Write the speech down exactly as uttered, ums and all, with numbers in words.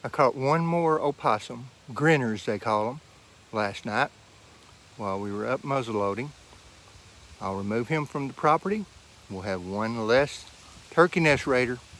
I caught one more opossum, grinners they call them, last night while we were up muzzleloading. I'll remove him from the property. We'll have one less turkey nest raider.